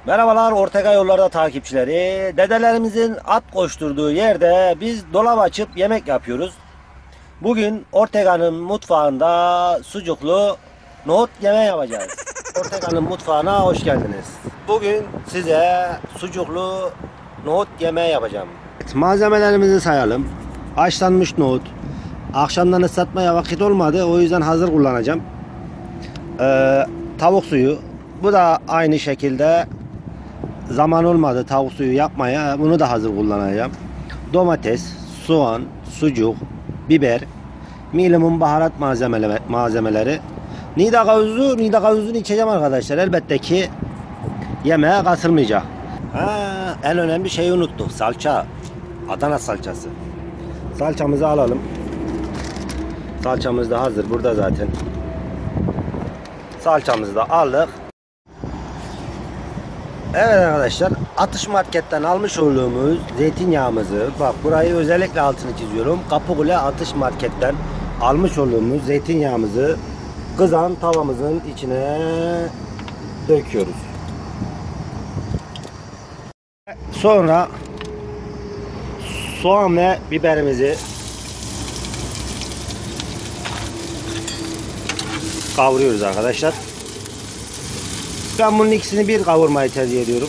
Merhabalar Ortega Yollarda takipçileri. Dedelerimizin at koşturduğu yerde biz dolap açıp yemek yapıyoruz. Bugün Ortega'nın mutfağında sucuklu nohut yemeği yapacağız. Ortega'nın mutfağına hoş geldiniz. Bugün size sucuklu nohut yemeği yapacağım. Evet, malzemelerimizi sayalım. Haşlanmış nohut. Akşamdan ıslatmaya vakit olmadı. O yüzden hazır kullanacağım. Tavuk suyu. Bu da aynı şekilde zaman olmadı tavuk suyu yapmaya. Bunu da hazır kullanacağım. Domates, soğan, sucuk, biber, minimum baharat malzemeleri. Nida kavuzunu içeceğim arkadaşlar. Elbette ki yemeğe katılmayacak. En önemli şeyi unuttuk. Salça. Adana salçası. Salçamızı alalım. Salçamız da hazır. Burada zaten. Salçamızı da aldık. Evet arkadaşlar, Atış Market'ten almış olduğumuz zeytinyağımızı, bak burayı özellikle altını çiziyorum. Kapıkule Atış Market'ten almış olduğumuz zeytinyağımızı kızan tavamızın içine döküyoruz. Sonra soğan ve biberimizi kavuruyoruz arkadaşlar. Ben bunun ikisini bir kavurmayı tercih ediyorum.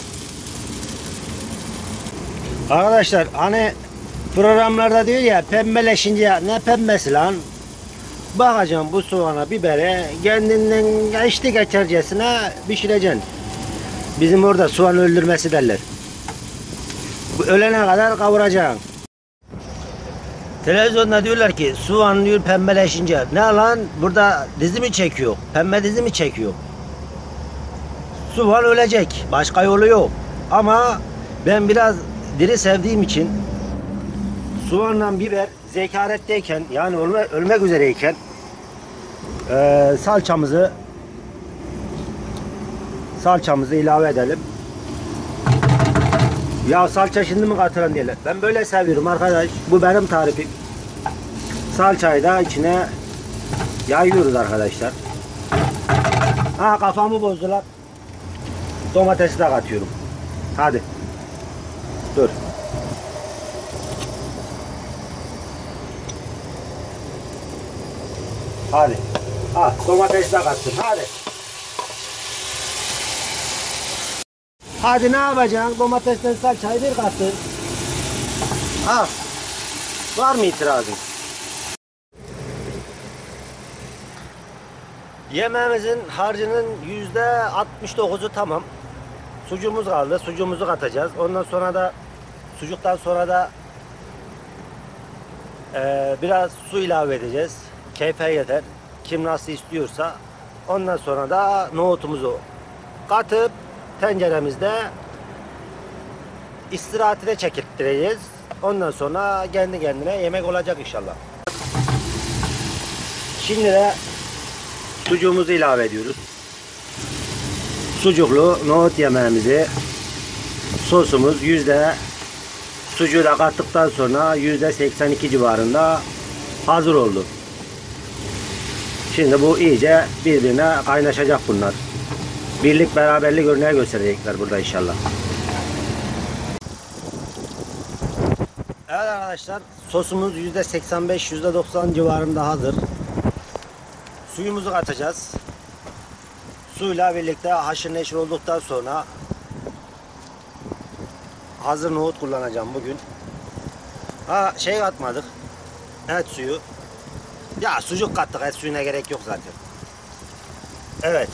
Arkadaşlar hani programlarda diyor ya pembeleşince, ne pembesi lan? Bakacağım bu soğana bibere kendinden geçti geçercesine pişireceksin. Bizim orada soğan öldürmesi derler. Bu ölene kadar kavuracaksın. Televizyonda diyorlar ki soğan diyor pembeleşince. Ne lan? Burada dizi mi çekiyor? Pembe dizi mi çekiyor? Soğan ölecek. Başka yolu yok. Ama ben biraz diri sevdiğim için soğanla biber zekaretteyken, yani ölmek üzereyken salçamızı ilave edelim. Ya salça şimdi mi katıran diyorlar. Ben böyle seviyorum arkadaş. Bu benim tarifim. Salçayı da içine yayıyoruz arkadaşlar. Ha, kafamı bozdular. Domatesi de katıyorum. Hadi. Dur. Hadi. Ha, domatesi de kattım. Hadi. Hadi ne yapacaksın? Domatesten salçayı bir kattın. Ha. Var mı itirazın? Yemeğimizin harcının %69'u tamam. Sucuğumuz kaldı. Sucuğumuzu katacağız. Ondan sonra da sucuktan sonra da biraz su ilave edeceğiz. Keyfe yeter. Kim nasıl istiyorsa. Ondan sonra da nohutumuzu katıp tenceremizde istirahatine çekilttireceğiz. Ondan sonra kendi kendine yemek olacak inşallah. Şimdi de sucuğumuzu ilave ediyoruz. Sucuklu nohut yemeğimizi, sosumuz sucuğu da kattıktan sonra %82 civarında hazır oldu. Şimdi bu iyice birbirine kaynaşacak bunlar. Birlik beraberlik örneği gösterecekler burada inşallah. Evet arkadaşlar, sosumuz %85-%90 civarında hazır. Suyumuzu katacağız. Suyla birlikte haşır neşir olduktan sonra hazır nohut kullanacağım bugün. Ha, şey katmadık. Et suyu. Ya sucuk kattık, et suyuna gerek yok zaten. Evet.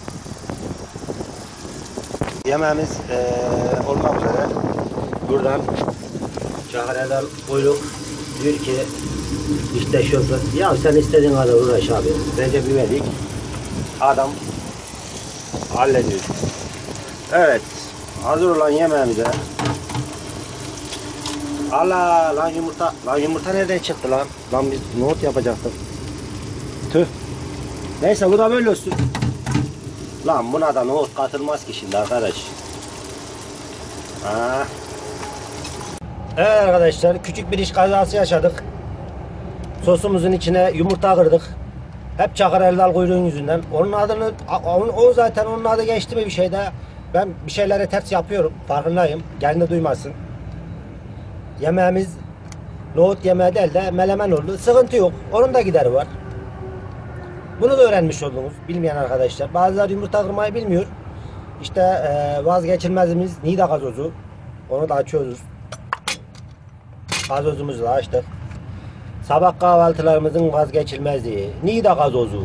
Yemeğimiz olmak üzere. Buradan Çakır Erdal Kuyruk diyor ki işte şoför, ya sen istediğin kadar uğraş abi. Recep İvedik adam hallediyor. Evet. Hazır olan yemeğimize. Allah lan yumurta. Lan yumurta nereden çıktı lan? Lan biz nohut yapacaktık. Tüh. Neyse bu da böyle olsun. Lan buna da nohut katılmaz ki şimdi arkadaş. Ha. Evet arkadaşlar, küçük bir iş kazası yaşadık. Sosumuzun içine yumurta kırdık. Hep Çakır Erdal Kuyruğun yüzünden. Onun adını, o zaten onun adı geçti mi bir şeyde. Ben bir şeyleri ters yapıyorum. Farkındayım. Gelin de duymasın. Yemeğimiz nohut yemeği değil de melemen oldu. Sıkıntı yok. Onun da gideri var. Bunu da öğrenmiş oldunuz. Bilmeyen arkadaşlar. Bazıları yumurta kırmayı bilmiyor. İşte vazgeçilmezimiz Nida gazozu. Onu da açıyoruz. Gazozumuzu da açtık. Sabah kahvaltılarımızın vazgeçilmezi Nida gazozu.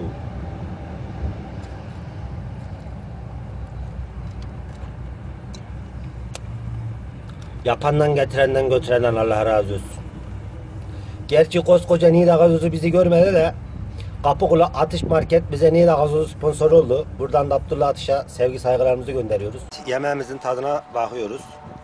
Yapandan getirenden götürenden Allah razı olsun. Gerçi koskoca Nida gazozu bizi görmedi de Kapıkulu Atış Market bize Nida gazozu sponsor oldu. Buradan da Abdullah Atış'a sevgi saygılarımızı gönderiyoruz. Yemeğimizin tadına bakıyoruz.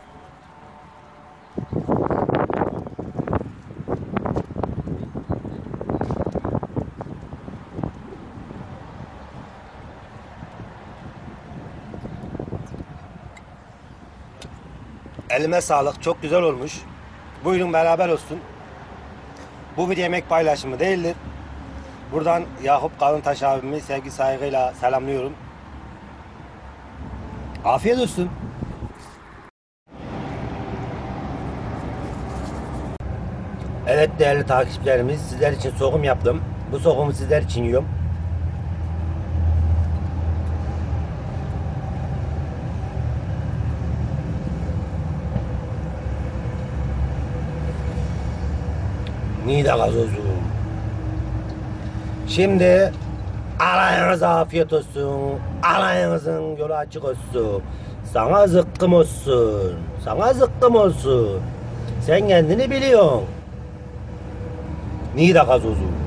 Elime sağlık. Çok güzel olmuş. Buyurun beraber olsun. Bu bir yemek paylaşımı değildir. Buradan Yakup Kalıntaş abimi sevgi saygıyla selamlıyorum. Afiyet olsun. Evet değerli takipçilerimiz, sizler için sokum yaptım. Bu sokumu sizler için yiyorum. Nida gazozu. Şimdi alayınıza afiyet olsun. Alayınızın yolu açık olsun. Sana zıkkım olsun. Sana zıkkım olsun. Sen kendini biliyorsun. Nida gazozu.